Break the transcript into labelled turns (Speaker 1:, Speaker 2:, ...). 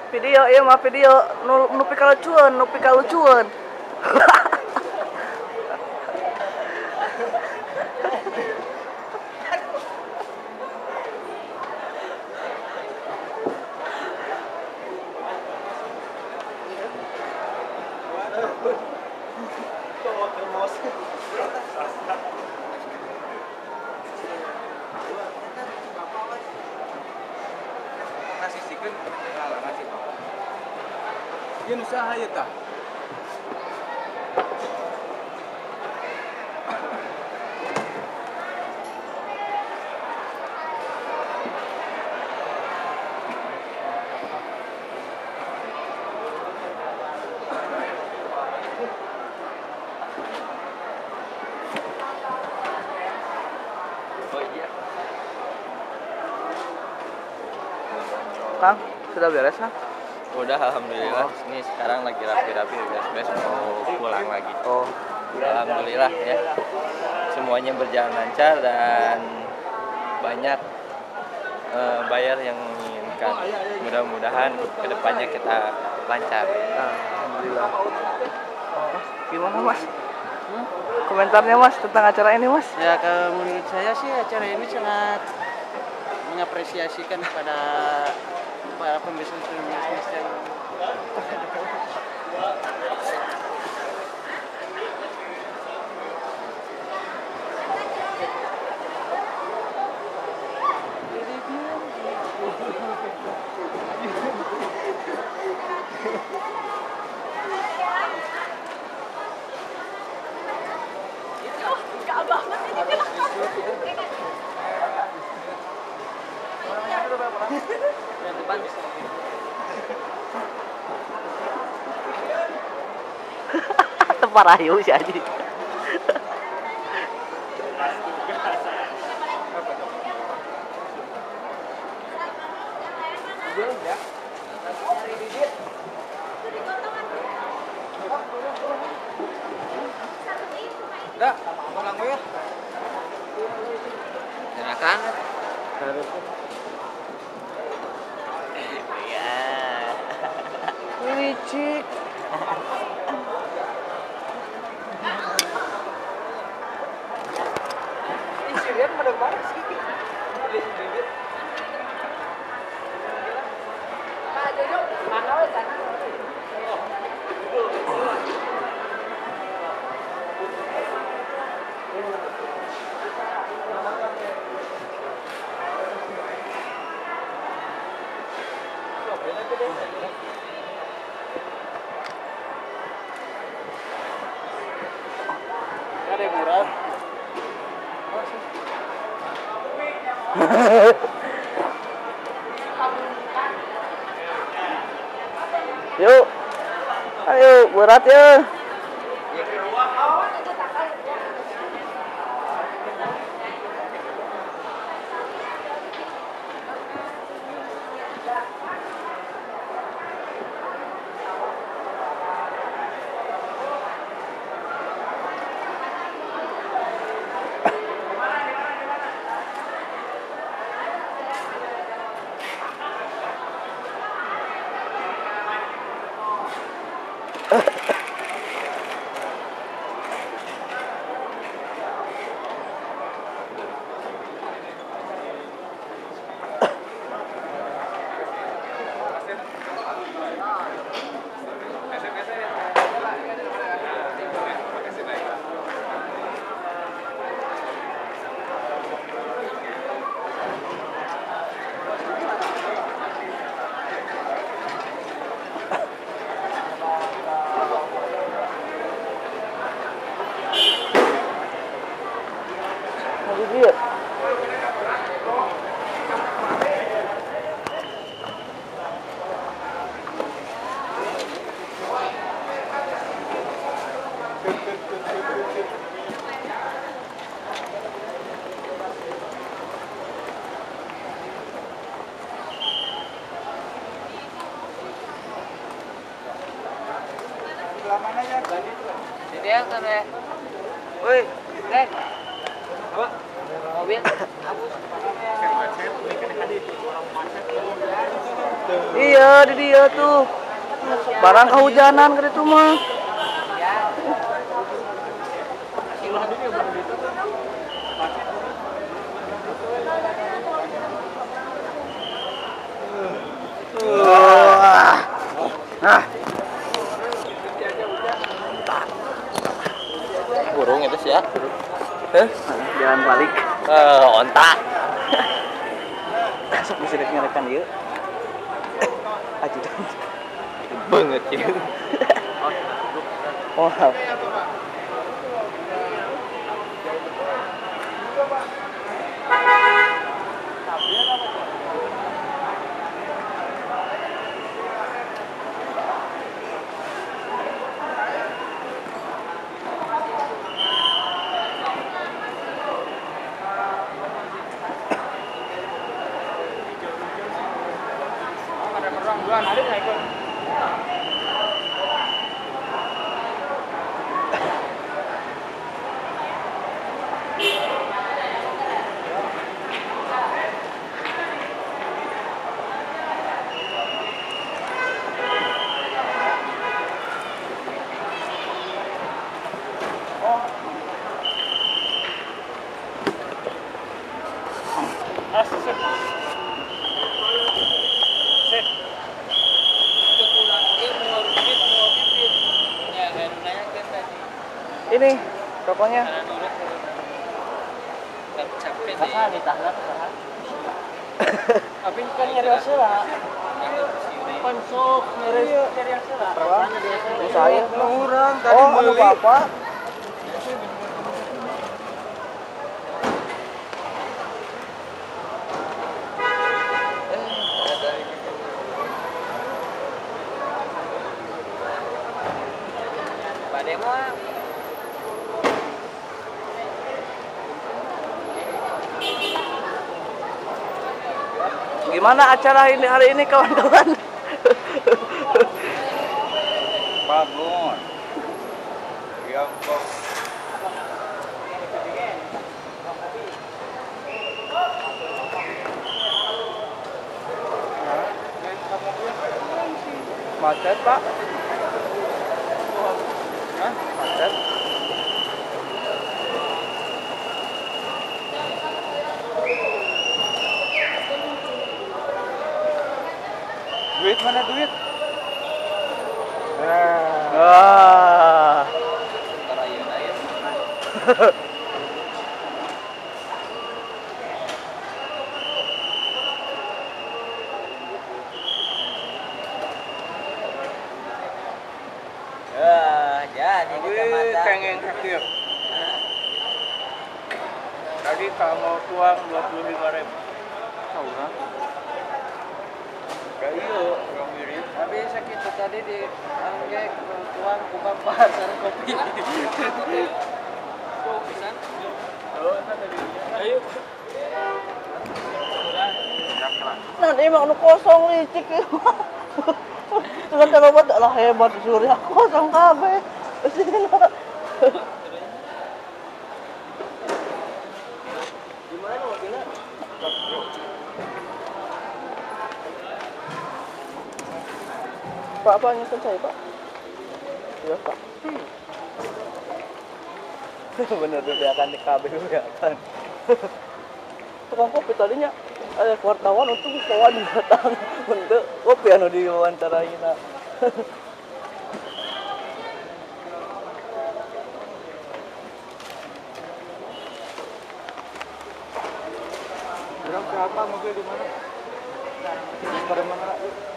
Speaker 1: Video ieu mah video nu pikalucueun.
Speaker 2: Nasisikeun ngalangan sih. Ieu usaha ieu tah.
Speaker 1: Kang, sudah beres Kang?
Speaker 3: Udah, alhamdulillah. Ini sekarang lagi rapi-rapi, beres-beres mau pulang lagi.
Speaker 1: Oh,
Speaker 3: Alhamdulillah ya. Semuanya berjalan lancar dan banyak bayar yang menginginkan. Mudah-mudahan kedepannya kita lancar.
Speaker 1: alhamdulillah. Mas, gimana Mas? Komentarnya Mas tentang acara ini Mas?
Speaker 4: Ya, menurut saya sih acara ini sangat mengapresiasikan pada para pembisnis yang
Speaker 1: Teparayu si Aji.
Speaker 2: Dah, pulang we ya.
Speaker 3: Silakan.
Speaker 1: Licik.
Speaker 2: Sirian pada mana sih? Ada yang murah.
Speaker 1: Yuk. Ayo, berat ya. Dia.
Speaker 2: Sebelah mana ya?
Speaker 4: Sini ya, sana ya.
Speaker 1: Woi,
Speaker 4: Mobil. Hapus.
Speaker 1: Iya, di dia tuh. Barang kehujanan ke itu mah. Nah,
Speaker 3: Burung itu sih ya.
Speaker 1: jalan balik.
Speaker 3: Onta.
Speaker 1: Sok bisa ngerekan ieu. Ajudan.
Speaker 3: Banget ya.
Speaker 1: Oh.
Speaker 2: Ada perang ada nggak ikut?
Speaker 1: Ini tokonya.
Speaker 4: Masa ditahan kan? Tapi kan nyari asela. Konsok nyari asela.
Speaker 1: Saya
Speaker 2: Kurang tadi
Speaker 1: oh, anu
Speaker 2: beli.
Speaker 1: bapak.
Speaker 3: Pak Demo.
Speaker 1: Gimana acara ini hari ini kawan-kawan?
Speaker 2: Bagus. Yang kok
Speaker 1: Macet, Pak.
Speaker 2: Hah?
Speaker 1: Macet.
Speaker 2: duit mana duit?
Speaker 1: Ah.
Speaker 3: Jadi
Speaker 2: Wih, pengen aktif. Tadi kamu tuang 25.000.
Speaker 1: Saurang.
Speaker 2: Kayak iya, orang mirip.
Speaker 4: Tapi sakit tadi di anggek tuang buka pasar kopi.
Speaker 2: Ayo.
Speaker 1: Nanti emang anu kosong licik ya. Sudah terlalu lah hebat surya kosong kabeh.
Speaker 4: Gimana mobilnya?
Speaker 1: Pak, apa nyusul saya, Pak? Iya, Pak. Bener tuh dia akan di KB ya kan. Tukang kopi tadinya ada wartawan untuk kawan datang untuk kopi anu diwawancarain.
Speaker 2: Berapa mobil di mana? Pada mana?